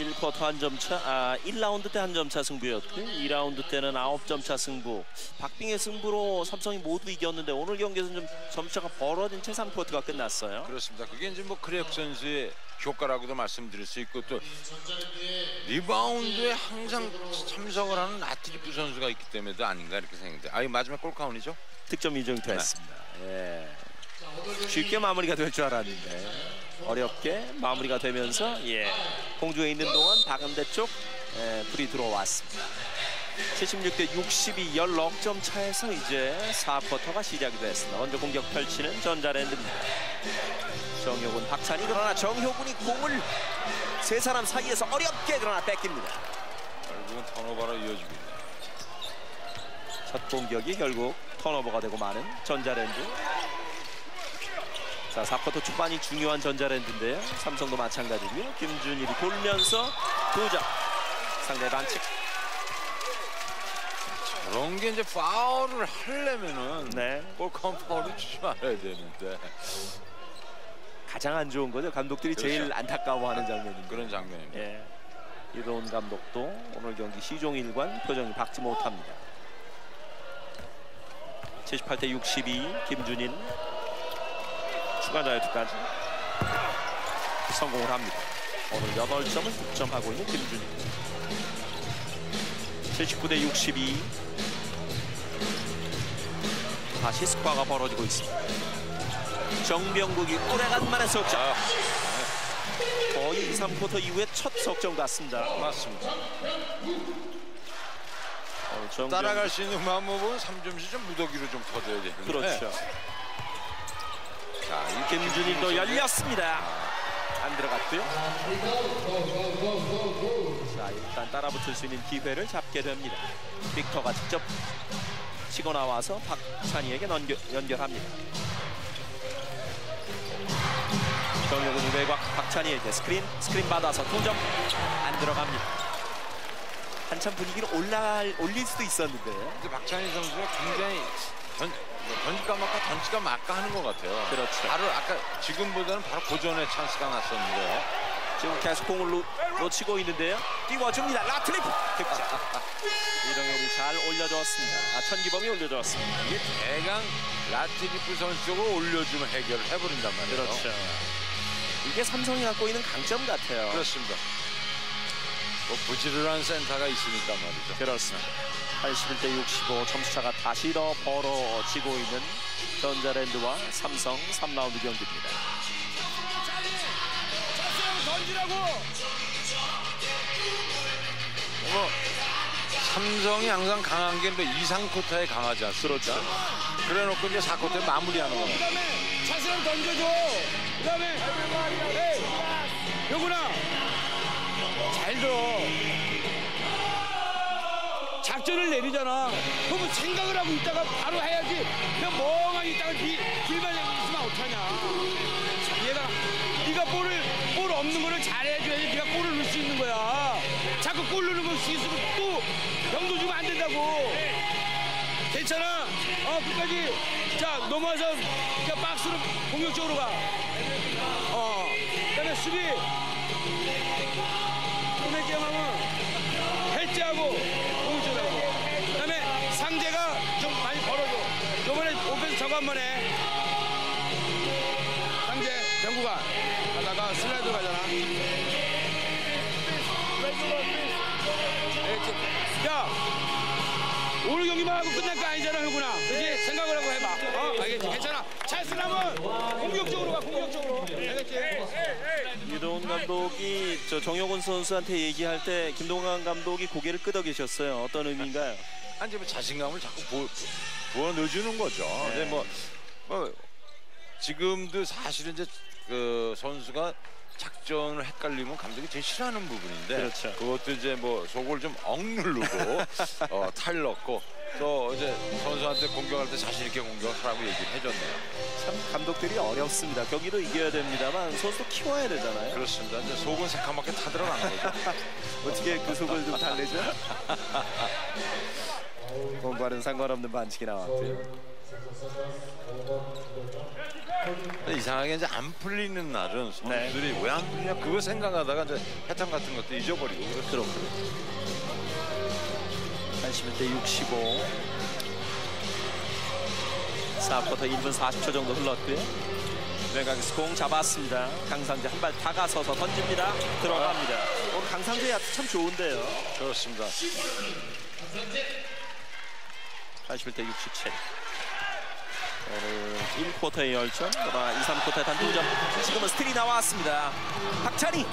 1쿼터 한 점 차, 1라운드 때 한 점 차 승부였고 2라운드 때는 9점 차 승부. 박빙의 승부로 삼성이 모두 이겼는데 오늘 경기에서는 좀 점차가 벌어진 채 3쿼터가 끝났어요. 그렇습니다. 그게 이제 뭐 크레이크 선수의 효과라고도 말씀드릴 수 있고 또 리바운드에 항상 참석을 하는 라트리프 선수가 있기 때문에도 아닌가 이렇게 생각돼요. 마지막 골카운이죠? 득점 인정이 됐습니다. 예. 쉽게 마무리가 될 줄 알았는데 어렵게 마무리가 되면서 공중에 있는 동안 박은대 쪽 불이 들어왔습니다. 76대 62 16점 차에서 이제 4쿼터가 시작이 됐습니다. 먼저 공격 펼치는 전자랜드입니다. 정효군, 박찬희, 그러나 정효군이 공을 세 사람 사이에서 어렵게 그러나 뺏깁니다. 결국은 턴오버로 이어지고 있네요. 첫 공격이 결국 턴오버가 되고 마는 전자랜드. 자, 4쿼터 초반이 중요한 전자랜드인데요. 삼성도 마찬가지고요. 김준일이 돌면서 2점. 상대 반칙. 그런 게 이제 파울을 하려면은 골카운트 파울을 주지 말아야 되는데 가장 안 좋은 거죠. 감독들이 그렇죠. 제일 안타까워하는 장면입니다. 그런 장면입니다. 이도훈 감독도 오늘 경기 시종일관 표정이 밝지 못합니다. 78대 62 김준일 추가 자유투까지 성공을 합니다. 오늘 8점을 득점하고 있는 김준일. 79대 62 다시 스코어가 벌어지고 있습니다. 정병국이 오래간만에 석점. 거의 2, 3쿼터 이후에 첫 석점 같습니다. 맞습니다. 따라갈 수 있는 마음먹은 3점씩 좀 무더기로 좀 터져야 되는데. 그렇죠. 자, 이 김준일도 열렸습니다. 안 들어갔고요. 자, 일단 따라붙을 수 있는 기회를 잡게 됩니다. 빅터가 직접 치고 나와서 박찬희에게 연결합니다. 정효군이 외곽 박찬희에게 스크린 받아서 2점 안 들어갑니다. 한참 분위기를 올릴 수도 있었는데요. 근데 박찬희 선수가 굉장히 던질까 말까 던질까 말까 하는 것 같아요. 그렇죠. 바로 아까 지금보다는 바로 고전의 찬스가 났었는데 지금 계속 공을 놓치고 있는데요. 띄워줍니다. 라틀리프 득점. 이동현이 잘 올려줬습니다. 천기범이 올려줬습니다. 이게 대강 라트리프 선수 쪽으로 올려주면 해결을 해버린단 말이에요. 그렇죠. 이게 삼성이 갖고 있는 강점 같아요. 그렇습니다. 뭐 부지런한 센터가 있으니까 말이죠. 그렇습니다. 81대 65 점수차가 다시 더 벌어지고 있는 전자랜드와 삼성 3라운드 경기입니다. 던지라고. 삼성이 항상 강한 게 2, 3쿼터에 강하지 않습니까? 그렇죠. 그래놓고 이제 4쿼터에 마무리하는 거예요. 그다음에 차스랑 던져줘. 그다음에 요구나 잘 들어. 작전을 내리잖아. 그러면 생각을 하고 있다가 바로 해야지. 그냥 멍하니 있다가 길만 있으면 어떡하냐. 얘가 네가 볼 없는 거를 잘해줘야지 네가 골을 넣을 수 있는 거야. 자꾸 골 넣는 거 실수로 또 병도 주면 안 된다고. 괜찮아. 끝까지. 자, 넘어와서 자, 박스로 공격적으로 가. 그다음에 수비. 꿈의 게임하면 해체하고 공격적으로 하고. 그다음에 상대가 좀 많이 벌어줘. 이번에 오펜스 저거 한 번 해. 상대 병구가 가다가 슬라이드 가잖아. 야, 오늘 경기만 하고 끝날 거 아니잖아, 효구나. 그렇지? 생각을 하고 해봐. 알겠지? 괜찮아. 찰스라면 공격적으로 가, 공격적으로. 알겠지? 이동훈 감독이 정효군 선수한테 얘기할 때 김동완 감독이 고개를 끄덕 계셨어요. 어떤 의미인가요? 아니 뭐 자신감을 자꾸 부어 넣어주는 거죠. 근데 뭐 지금도 사실은 이제 그 선수가 작전을 헷갈리면 감독이 제일 싫어하는 부분인데 그렇죠. 그것도 이제 뭐 속을 좀 억누르고 탈 넣고 또 이제 선수한테 공격할 때 자신 있게 공격하라고 얘기를 해줬네요. 참 감독들이 어렵습니다. 경기도 이겨야 됩니다만 선수도 키워야 되잖아요. 그렇습니다. 이제 속은 새카맣게 타들어가는 거죠. 어떻게 그 속을 좀 달래죠? 공과는 상관없는 반칙이 나왔고요. 근데 이상하게 이제 안 풀리는 날은 선수들이 왜 안 풀리냐 그거 생각하다가 이제 패턴 같은 것도 잊어버리고 그렇죠. 81대 65. 4쿼터 1분 40초 정도 흘렀고요. 외곽에서 공 잡았습니다. 강상재 한 발 다가서서 던집니다. 들어갑니다. 오늘 강상재 야투 참 좋은데요. 그렇습니다. 81대 67. 오늘 1쿼터의 열전, 그러나 2, 3쿼터에 단 2점. 지금은 스틸이 나왔습니다. 박찬희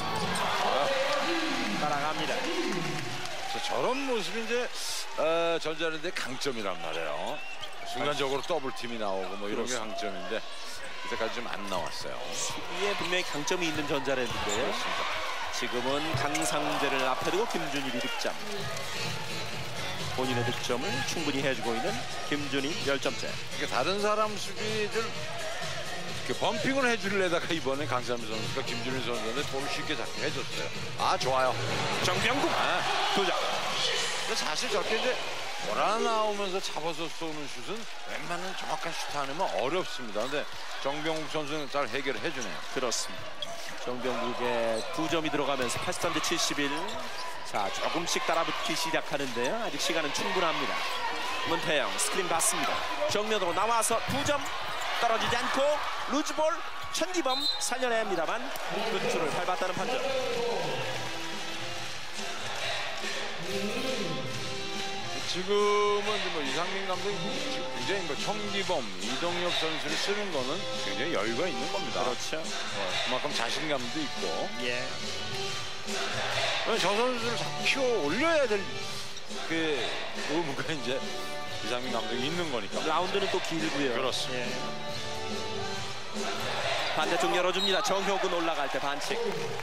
따라갑니다. 저런 모습이 이제 전자랜드의 강점이란 말이에요. 순간적으로 더블팀이 나오고 뭐 이런 게 강점인데 그때까지 좀 안 나왔어요. 수비에 분명히 강점이 있는 전자랜드인데요. 그렇습니다. 지금은 강상재를 앞에 두고 김준일이 득점. 본인의 득점을 충분히 해주고 있는 김준일 10점째. 그러니까 다른 사람 수비를 이렇게 범핑을 해주려다가 이번에 강상재 선수가 김준일 선수한테 볼을 쉽게 잡게 해줬어요. 아 좋아요. 정병국 도전. 근데 사실 저렇게 이제 몰아나오면서 잡아서 쏘는 슛은 웬만한 정확한 슛 하면 어렵습니다. 근데 정병국 선수는 잘 해결을 해주네요. 그렇습니다. 정병국의 2점이 들어가면서 83대 71. 자, 조금씩 따라붙기 시작하는데요. 아직 시간은 충분합니다. 문태영 스크린 받습니다. 정면으로 나와서 2점 떨어지지 않고 루즈볼 천기범 살려냅니다만 끝줄을 밟았다는 판정. 지금은 뭐 이상민 감독이 굉장히 뭐 천기범, 이동엽 선수를 쓰는 거는 굉장히 여유가 있는 겁니다. 그렇죠. 그만큼 자신감도 있고. 예. 저 선수를 자꾸 키워 올려야 될 그 의무가 이제 이상민 감독이 있는 거니까. 라운드는 또 길고요. 그렇습니다. 예. 반대쪽 열어줍니다. 정효근 올라갈 때 반칙.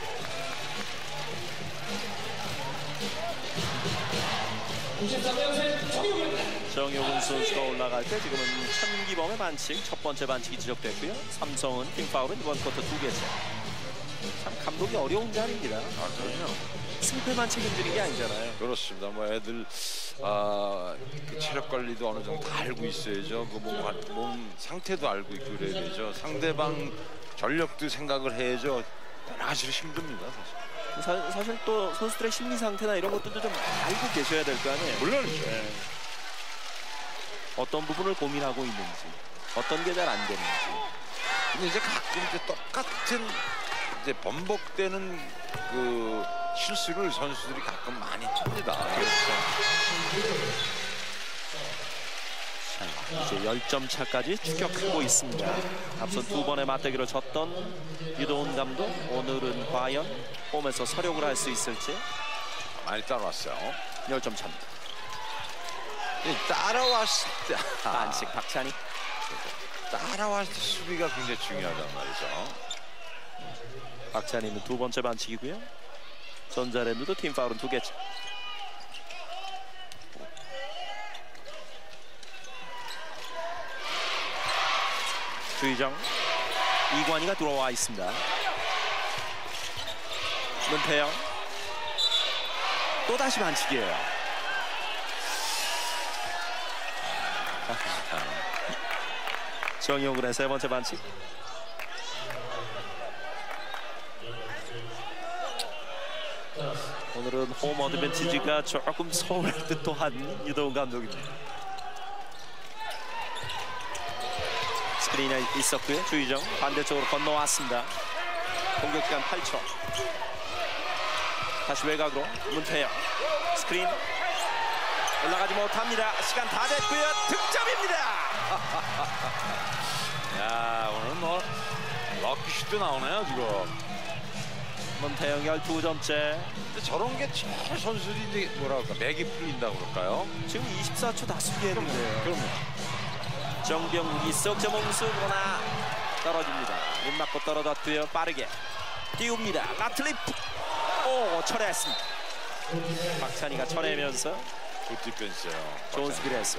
정효근 선수가 올라갈 때 지금은 천기범의 반칙, 첫 번째 반칙이 지적됐고요. 삼성은 팀 파울은 이번 쿼터 2개째. 참 감독이 어려운 자리입니다. 아, 그럼요. 승패만 책임지는 게 아니잖아요. 그렇습니다. 뭐 애들 그 체력 관리도 어느 정도 다 알고 있어야죠. 그 몸 상태도 알고 있고 그래야 되죠. 상대방 전력도 생각을 해야죠. 여러 가지로 힘듭니다, 사실. 사실 또 선수들의 심리 상태나 이런 것들도 좀 알고 계셔야 될 거 아니에요. 물론이죠. 네. 어떤 부분을 고민하고 있는지, 어떤 게 잘 안 되는지. 근데 이제 가끔 이제 똑같은 이제 번복되는 그 실수를 선수들이 가끔 많이 합니다. 자, 이제 10점 차까지 추격하고 있습니다. 앞선 2번의 맞대결을 졌던 유도훈 감독, 오늘은 과연 홈에서 서력을 할 수 있을지. 많이 따라왔어요. 10점 차입니다. 따라왔을 때 반칙 박찬희. 따라왔을 때 수비가 굉장히 중요하단 말이죠. 박찬희는 2번째 반칙이고요. 전자랜드도 팀 파울은 2개째. 주희정, 이관희가 들어와 있습니다. 문태영 또다시 반칙이에요. 정효근의 3번째 반칙. 오늘은 홈 어드밴티지가 조금 서운할 듯도 한 유도훈 감독입니다. 스크린이 있었고요. 주희정 반대쪽으로 건너왔습니다. 공격기간 8초. 다시 외곽으로 문태영 스크린 올라가지 못합니다. 시간 다 됐고요. 득점입니다. 야, 오늘 뭐 럭키슛도 나오네요 지금. 문태영 12점째. 근데 저런 게 제일 선수들이 이제 뭐라 그럴까 맥이 풀린다고 그럴까요? 지금 24초 다 수비했는데요. 그럼요. 정병국이 석점 홍수 그러나 떨어집니다. 림 맞고 떨어졌고요. 빠르게 띄웁니다. 라틀리프. 오, 철회했습니다. 박찬희가 쳐내면서 굿 디펜스예요. 좋은 수비를 했어요.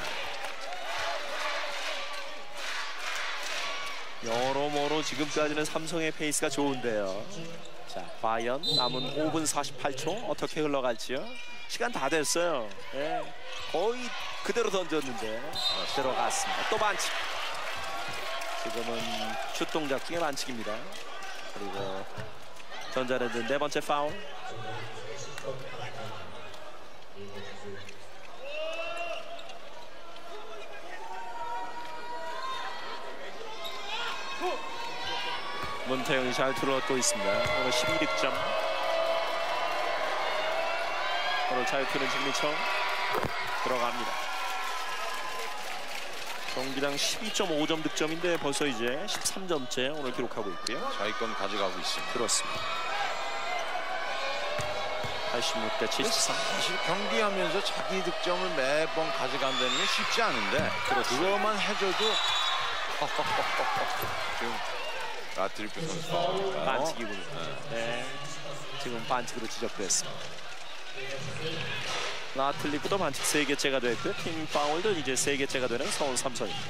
여러모로 지금까지는 삼성의 페이스가 좋은데요. 자, 과연 남은 5분 48초 어떻게 흘러갈지요? 시간 다 됐어요. 예, 거의 그대로 던졌는데 들어갔습니다. 또 반칙. 지금은 슛 동작 중에 반칙입니다. 그리고 전자랜드 네 번째 파울. 문태영이 잘 들어왔고 있습니다. 오늘 12득점. 오늘 잘 튀는 진미청 들어갑니다. 경기당 12.5점 득점인데 벌써 이제 13점째 오늘 기록하고 있고요. 자기권 가져가고 있습니다. 그렇습니다. 86대 73. 사실 경기하면서 자기 득점을 매번 가져간다는 게 쉽지 않은데 그거만 해줘도 지금 라트리프 선수 반칙이군요. 네. 지금 반칙으로 지적됐습니다. 라틀리프도 반칙 3개째가 됐고요. 팀 파울도 이제 3개째가 되는 서울 삼성입니다.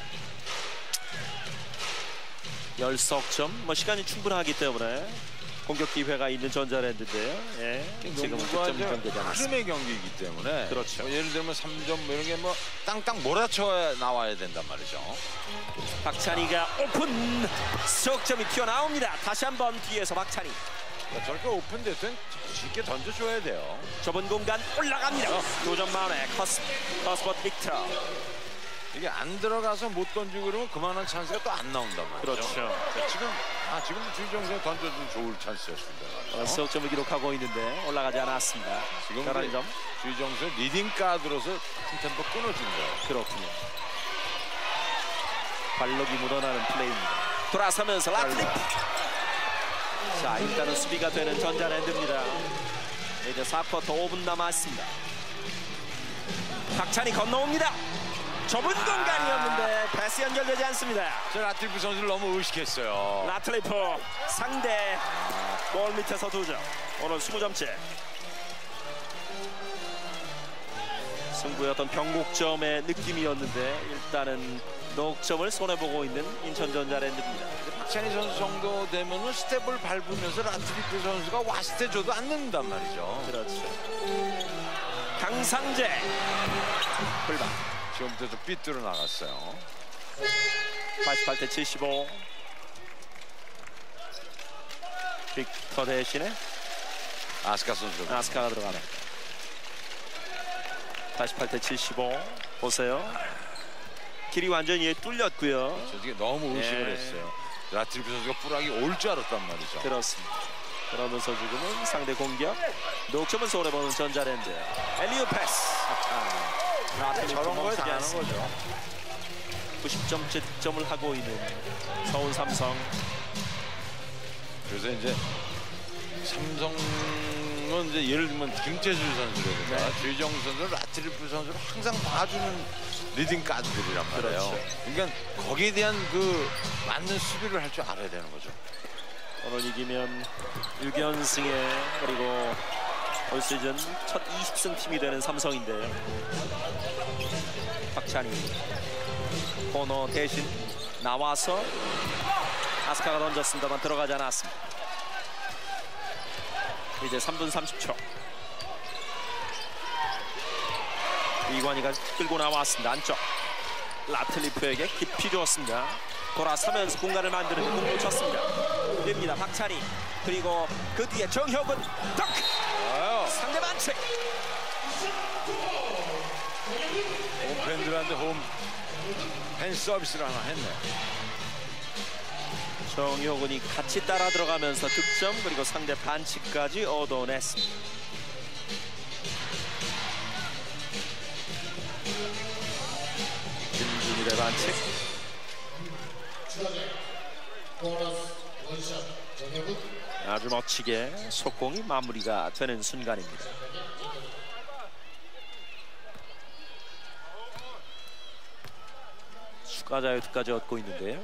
10석점. 뭐 시간이 충분하기 때문에 공격 기회가 있는 전자랜드인데요. 예. 지금은 득점 경기지 않았습니다. 흐름의 경기이기 때문에 그렇죠. 예를 들면 3점 뭐 이런 게 뭐 땅땅 몰아쳐 나와야 된단 말이죠. 박찬희가 오픈 석점이 튀어나옵니다. 다시 한번 뒤에서 박찬희. 저렇게 오픈됐든 쉽게 던져줘야 돼요. 좁은 공간 올라갑니다. 2점 만에 커스버트 빅터. 이게 안 들어가서 못 던지고 그러면 그만한 찬스가 또 안 나온단 말이죠. 그렇죠. 지금 주정세 던져준 좋을 찬스였습니다. 석점을 기록하고 있는데 올라가지 않았습니다. 지금 11점. 주정세 리딩 가드로서 템포 끊어진 거예요. 그렇군요. 발록이 묻어나는 플레이입니다. 돌아서면서 라트리프. 자, 일단은 수비가 되는 전자랜드입니다. 이제 4쿼터 5분 남았습니다. 박찬희 건너옵니다. 좁은 공간이었는데 패스 연결되지 않습니다. 저 라트리프 선수를 너무 의식했어요. 라트리프 상대 골 밑에서 2점. 오늘 20점째. 승부의 어떤 변곡점의 느낌이었는데 일단은 넉점을 손해보고 있는 인천전자랜드입니다. 박찬희 선수 정도 되면은 스텝을 밟으면서 라트리프 선수가 왔을 때 줘도 안 넣는단 말이죠. 그렇죠. 강상재 불방. 지금부터 좀 삐뚤어 나갔어요. 88대 75. 빅터 대신에 아스카 선수. 아스카가 들어가네. 88대 75. 보세요. 길이 완전히 뚫렸고요. 저게 너무 의식을 했어요. 라트리프 선수가 뿌락이 올 줄 알았단 말이죠. 그렇습니다. 그러면서 지금은 상대 공격 녹점을 손해보는 전자랜드. 엘리오 패스. 저런 거에 당하는 거죠. 90점째 득점을 하고 있는 서울 삼성. 그래서 이제 삼성은 이제 예를 들면 김태술 선수라든가 주희정 선수, 라트리프 선수를 항상 봐주는 리딩 가드들이란 말이에요. 그렇죠. 그러니까 거기에 대한 그 맞는 수비를 할 줄 알아야 되는 거죠. 오늘 이기면 6연승에 그리고 올 시즌 첫 20승 팀이 되는 삼성인데요. 박찬희 코너 대신 나와서 아스카가 던졌습니다만 들어가지 않았습니다. 이제 3분 30초. 이관희가 끌고 나왔습니다. 안쪽 라틀리프에게 깊이 주었습니다. 돌아서면서 공간을 만드는 공 놓쳤습니다. 됩니다. 박찬희 그리고 그 뒤에 정혁은 덩크. 상대 반칙. 홈팬들한테 팬 서비스를 하나 했네. 정혁은이 같이 따라 들어가면서 득점 그리고 상대 반칙까지 얻어냈습니다. 김준일의 반칙. 아주 멋지게 속공이 마무리가 되는 순간입니다. 추가 자유투까지 얻고 있는데요.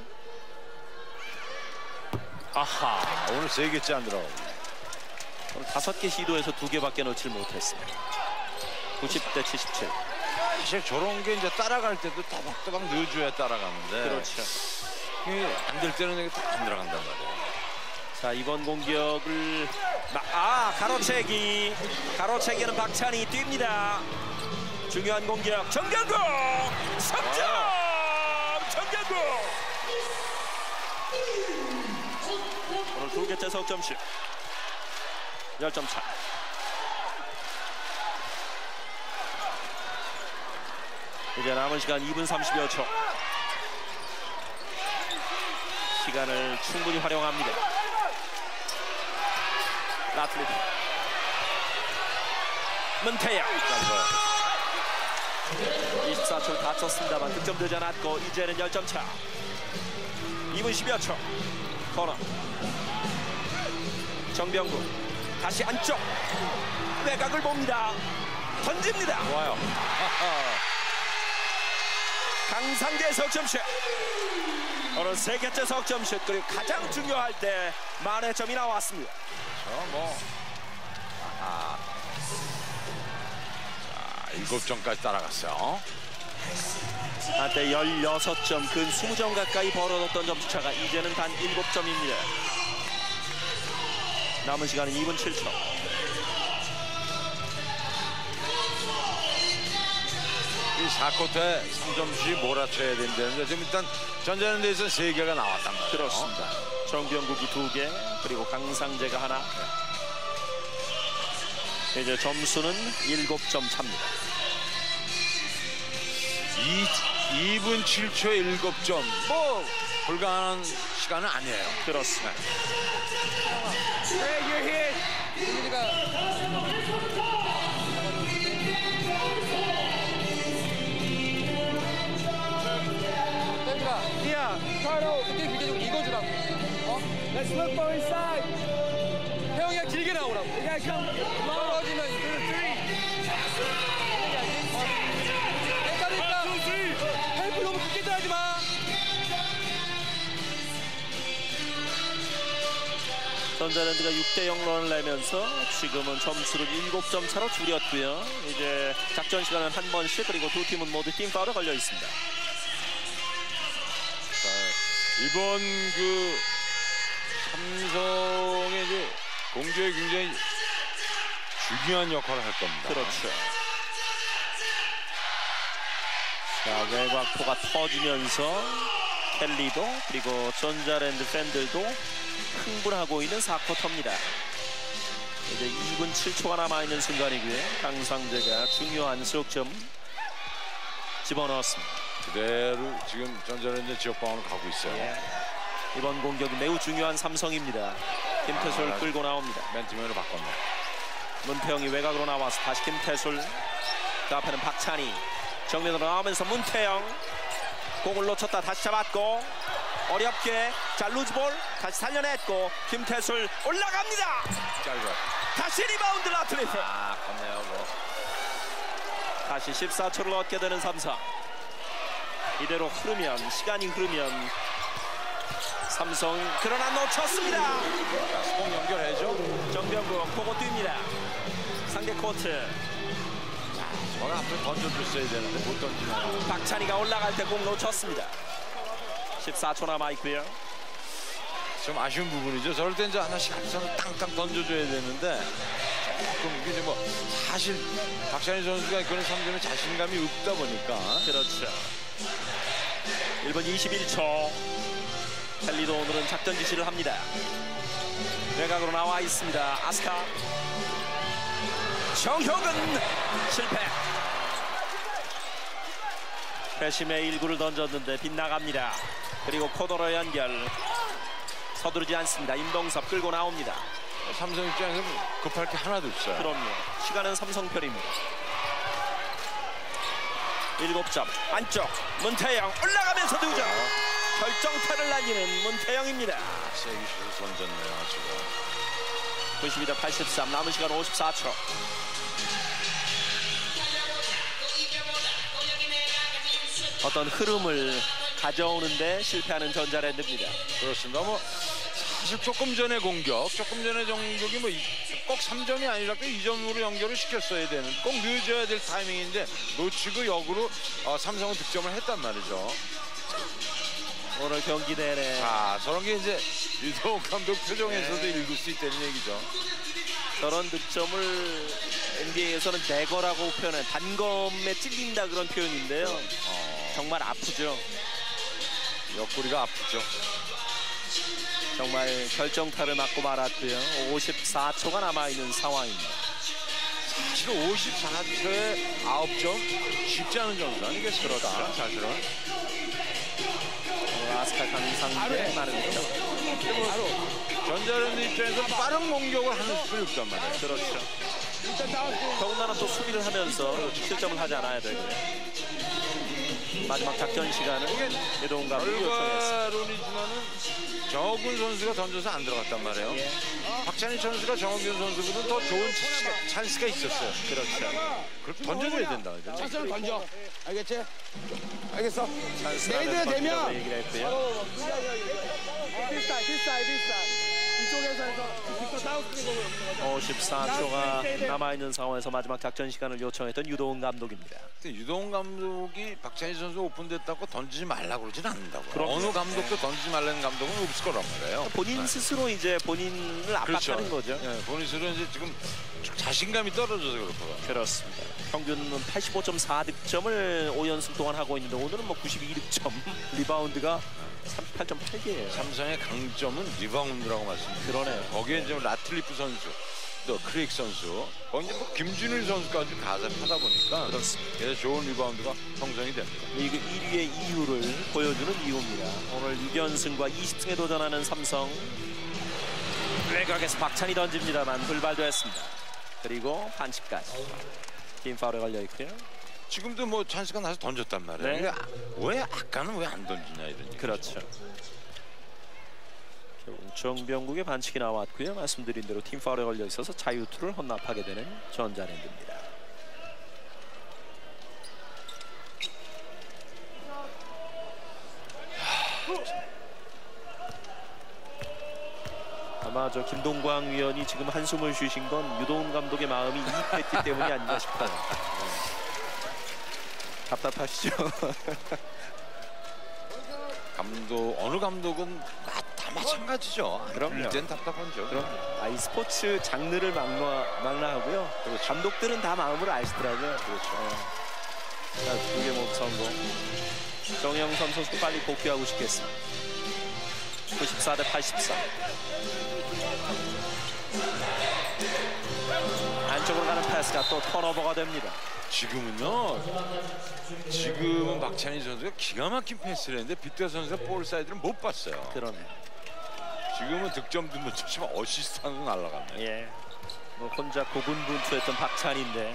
아하, 오늘 3개째 안 들어가고. 오늘 5개 시도에서 2개밖에 넣지 못했습니다. 90대 77. 사실 저런 게 이제 따라갈 때도 따박따박 넣어줘야 따라가는데. 그렇죠. 안 될 때는 이게 안 들어간단 말이에요. 자, 이번 공격을 가로채기는 박찬희 뜁니다. 중요한 공격 정경구 3점. 정경구 두 개째 석점슛. 10점 차. 이제 남은 시간 2분 30여 초. 시간을 충분히 활용합니다. 라틀리프. 문태양. 24초를 다 쳤습니다만 득점되지 않았고 이제는 10점 차. 2분 10여 초. 코너. 정병구. 다시 안쪽. 외곽을 봅니다. 던집니다. 좋아요. 강상재 석점슛. 오늘 세 개째 석점슛. 그리고 가장 중요할 때 만회점이 나왔습니다. 자, 7점까지 따라갔어요. 한때 16점, 근 20점 가까이 벌어졌던 점수차가 이제는 단 7점입니다. 남은 시간은 2분 7초. 이 4쿼터에 3점씩 몰아쳐야 된다는데 지금 일단 전자랜드에서 3개가 나왔단 말이에요. 그렇습니다. 정병국이 2개, 그리고 강상재가 하나. 이제 점수는 7점 차입니다. 2분 7초에 7점. 뭐 불가능한 시간은 아니에요. 그렇습니다. 야, 바로 그때 길게 좀 읽어주라고. Let's look for inside. 태영이가 길게 나오라고. Yeah, come. 떨어지면 2, 3. 됐다니까. 헬프 너무 깊게 들어가지 마. 전자랜드가 6대0 런을 내면서 지금은 점수를 7점 차로 줄였고요. 이제 작전 시간은 한 번씩, 그리고 두 팀은 모두 팀 파울에 걸려 있습니다. 이번 그 삼성의 이제 공조에 굉장히 중요한 역할을 할 겁니다. 그렇죠. 자, 외곽포가 터지면서 켈리도, 그리고 전자랜드 팬들도 흥분하고 있는 4쿼터입니다. 이제 2분 7초가 남아있는 순간이고요. 강상재가 중요한 석점 집어넣었습니다. 그대로 지금 전자랜드 지역방으로 가고 있어요. 예. 이번 공격이 매우 중요한 삼성입니다. 김태술 끌고 나옵니다. 맨투맨으로 바꿨네. 문태영이 외곽으로 나와서 다시 김태술. 그 앞에는 박찬희. 정면으로 나오면서 문태영. 공을 놓쳤다 다시 잡았고 어렵게 자 루즈볼 다시 살려냈고 김태술 올라갑니다. 짧아. 다시 리바운드 라틀리프. 갔네요. 뭐. 다시 14초를 얻게 되는 삼성. 이대로 흐르면, 시간이 흐르면 삼성, 그러나 놓쳤습니다. 자, 스폰 연결해줘. 정병구 보고 뜁니다. 상대 코트. 저는 앞으로 던져줬어야 되는데 못 던지나요. 박찬희가 올라갈 때 공 놓쳤습니다. 14초 남아있고요. 좀 아쉬운 부분이죠. 저럴 때 이제 하나씩 앞선을 땅땅 던져줘야 되는데 조금 이게 뭐 사실 박찬희 선수가 그런 3점에 자신감이 없다 보니까. 그렇죠. 1분 21초. 켈리도 오늘은 작전 지시를 합니다. 외곽으로 나와 있습니다. 아스카. 정효근 실패. 회심의 1구를 던졌는데 빗나갑니다. 그리고 코너로 연결. 서두르지 않습니다. 임동섭 끌고 나옵니다. 삼성 입장에서는 급할 게 하나도 없어요. 그럼요. 시간은 삼성 편입니다. 7점 안쪽 문태영 올라가면서 2점. 결정타를 날리는 문태영입니다. 세게 슛을 던졌네요. 지금 92대 83. 남은 시간 54초. 어떤 흐름을 가져오는데 실패하는 전자랜드입니다. 그렇습니다. 뭐 사실 조금 전에 공격, 조금 전에 공격이 뭐 꼭 3점이 아니라 2점으로 연결을 시켰어야 되는, 꼭 늦어야 될 타이밍인데 놓치고 역으로 삼성은 득점을 했단 말이죠. 오늘 경기 내내 저런 게 이제 유도욱 감독 표정에서도 읽을 수 있다는 얘기죠. 저런 득점을 NBA에서는 내거라고 표현해, 단검에 찔린다 그런 표현인데요. 정말 아프죠. 옆구리가 아프죠. 정말 결정타를 맞고 말았고요. 54초가 남아있는 상황입니다. 사실 54초에 9점 쉽지 않은 점수 아니겠습니까? 그렇죠. 사실은. 아스카칸 상대 많은 득점. 전자랜드 입장에서 빠른 공격을 하는 수준이 없단 말이에요. 그렇죠. 더군다나 또 수비를 하면서 실점을 하지 않아야 되고요. 마지막 작전 시간을 유도훈 감독이 요청했습니다. 결과론이지만은 정호균 선수가 던져서 안 들어갔단 말이에요. 예. 박찬희 선수가 정호균 선수보다 더 좋은 찬스가 있었어요. 그렇죠. 그걸 던져줘야 된다. 찬스를 던져. 알겠지? 알겠어. 찬스라는 메이드 되면 던지라고 얘기를 했고요. 비슷해. 이쪽에서 해서 빅터 다운스리고 54초가 남아있는 상황에서 마지막 작전 시간을 요청했던 유도훈 감독입니다. 유동훈 감독이 박찬희 선수 오픈됐다고 던지지 말라고 그러진 않는다고요. 그럼요. 어느 감독도 던지지 말라는 감독은 없을 거란 말이에요. 본인 스스로 이제 본인을 압박하는 거죠. 네, 본인 스스로 이제 지금 자신감이 떨어져서 그렇거든요. 그렇습니다. 평균은 85.4득점을 5연승 동안 하고 있는데 오늘은 뭐 92득점, 리바운드가 38.8개예요. 삼성의 강점은 리바운드라고 말씀드립니다. 그러네요. 거기에 이제 라틀리프 선수, 또 크레이크 선수, 거기 이제 뭐 김준일 선수까지 가담하다 보니까 그렇습니다. 그래서 좋은 리바운드가 형성이 됩니다. 리그 1위의 이유를 보여주는 이유입니다. 오늘 6연승과 20승에 도전하는 삼성. 외곽에서 박찬희 던집니다만 불발도했습니다. 그리고 반칙까지. 팀 파울에 걸려 있고요. 지금도 뭐 찬스가 나서 던졌단 말이에요. 네. 그러니까 왜 아까는 왜 안 던지냐 이런 얘기죠. 그렇죠. 결국 정병국의 반칙이 나왔고요. 말씀드린 대로 팀 파울에 걸려 있어서 자유투를 헌납하게 되는 전자랜드입니다. 아마 저 김동광 위원이 지금 한숨을 쉬신 건 유도훈 감독의 마음이 이입했기 때문이 아닌가 싶어요. 답답하시죠? 감독 어느 감독은 다 마찬가지죠. 그럼요. 이젠 답답하죠. 그럼 이 스포츠 장르를 망라하고요. 그렇죠. 감독들은 다 마음을 아시더라고요. 그렇죠. 자, 2개 목 성공. 정영선 선수 빨리 복귀하고 싶겠습니다. 94대 83. 안쪽으로 가는 패스가 또 턴오버가 됩니다. 지금은 박찬희 선수가 기가 막힌 패스를 했는데 빅터 선수가 볼 사이드를 못 봤어요. 그러네. 지금은 득점도 못 치지만 어시스트도 날아갔네. 예. 뭐 혼자 고군분투했던 박찬희인데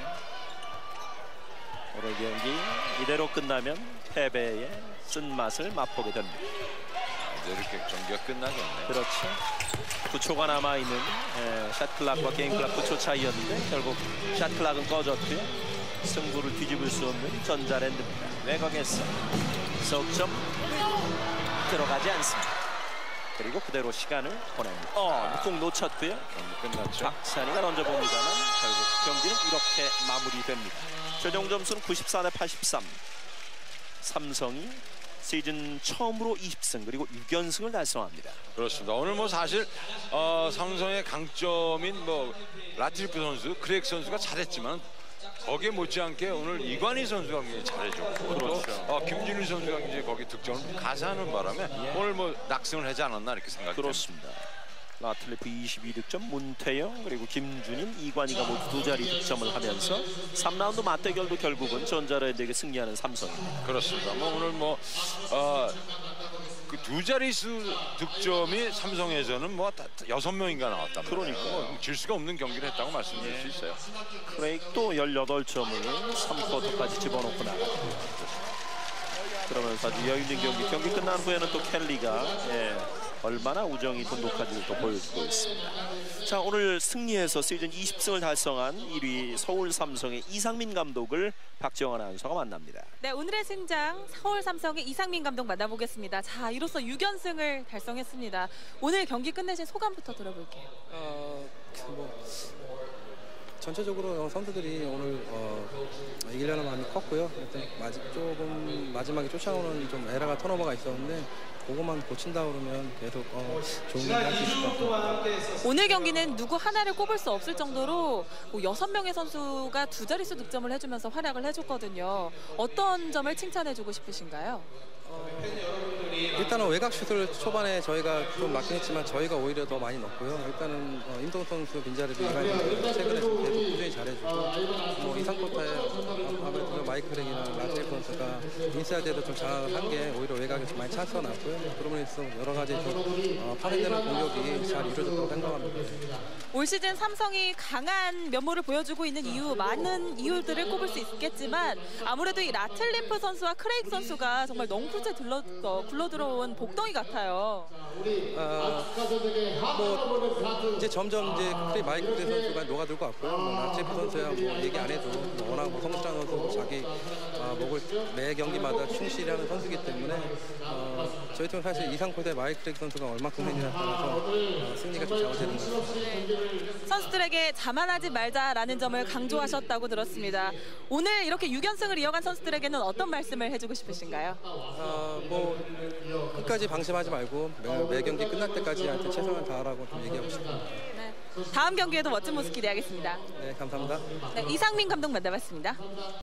오늘 경기 이대로 끝나면 패배의 쓴맛을 맛보게 됩니다. 이렇게 경기가 끝나겠네. 그렇죠. 9초가 남아있는 샷클락과 게임클락 9초 차이였는데 결국 샷클락은 꺼졌고요. 승부를 뒤집을 수 없는 전자랜드입니다. 외곽에서 석점 들어가지 않습니다. 그리고 그대로 시간을 보냅니다. 꼭 놓쳤고요. 경기 끝났죠. 박찬희가 던져봅니다만 결국 경기는 이렇게 마무리됩니다. 최종 점수는 94대 83. 삼성이 시즌 처음으로 20승 그리고 6연승을 달성합니다. 그렇습니다. 오늘 뭐 사실 삼성의 강점인 뭐 라틀리프 선수, 크레이크 선수가 잘했지만 거기에 못지않게 오늘 이관희 선수가 굉장히 잘해줬고 그렇죠. 또 김준일 선수가 이제 거기 득점을 가세하는 바람에 오늘 뭐 낙승을 하지 않았나 이렇게 생각합니다. 그렇습니다. 라틀리프 22득점, 문태영 그리고 김준인, 이관희가 모두 두 자리 득점을 하면서 3라운드 맞대결도 결국은 전자랜드에게 승리하는 삼성입니다. 그렇습니다. 뭐 오늘 뭐 그 두 자릿수 득점이 삼성에서는 뭐 6명인가 나왔단 말이에요. 그러니까요. 질 수가 없는 경기를 했다고 말씀드릴 수 있어요. 크레이크도 18점을 3쿼터까지 집어넣고 나갔고 그러면서 아주 여유있는 경기 끝난 후에는 또 켈리가 얼마나 우정이 돈독한지를 또 보여주고 있습니다. 자, 오늘 승리해서 시즌 20승을 달성한 1위 서울 삼성의 이상민 감독을 박지영 아나운서가 만납니다. 네, 오늘의 승장 서울 삼성의 이상민 감독 만나보겠습니다. 자, 이로써 6연승을 달성했습니다. 오늘 경기 끝내신 소감부터 들어볼게요. 전체적으로 선수들이 오늘 이기려는 마음이 컸고요. 일단 조금 마지막에 쫓아오는 좀 에러가 턴오버가 있었는데 그것만 고친다 그러면 계속 좋은 경기 할 수 있을 것 같아요. 오늘 경기는 누구 하나를 꼽을 수 없을 정도로 6명의 선수가 두 자릿수 득점을 해주면서 활약을 해줬거든요. 어떤 점을 칭찬해주고 싶으신가요? 일단은 외곽 슛을 초반에 저희가 좀 맞긴 했지만 저희가 오히려 더 많이 넣었고요. 일단은 임동 선수 빈자리도 최근에 좀 계속 꾸준히 잘해주고 뭐 이상코타에 아무래도 마이크 렉이나 라트리프 선수가 인사이드에도 좀 장악을 한 게 오히려 외곽에 좀 많이 찬스가 났고요. 그러므로 인해서 여러 가지 좀 파괴되는 공격이 잘 이루어졌다고 생각합니다. 올 시즌 삼성이 강한 면모를 보여주고 있는 이유, 많은 이유들을 꼽을 수 있겠지만 아무래도 이 라틀리프 선수와 크레이크 선수가 정말 넝쿨째 굴러 들어온 복덩이 같아요. 뭐 이제 점점 이제 마이크 선수가 녹아들 것 같고요. 뭐 라틀리프 선수야 뭐 얘기 안 해도 워낙 뭐 성실한 선수 자기 목을 매 경기마다 충실히 하는 선수이기 때문에 저희 팀은 사실 이상코대 마이크 크레이크 선수가 얼마큼 했느냐에 따라서 승리가 좀 좌우되는 것 같습니다. 선수들에게 자만하지 말자라는 점을 강조하셨다고 들었습니다. 오늘 이렇게 6연승을 이어간 선수들에게는 어떤 말씀을 해주고 싶으신가요? 뭐 끝까지 방심하지 말고 매 경기 끝날 때까지 하여튼 최선을 다하라고 좀 얘기하고 싶습니다. 네. 다음 경기에도 멋진 모습 기대하겠습니다. 네, 감사합니다. 네, 이상민 감독 만나봤습니다.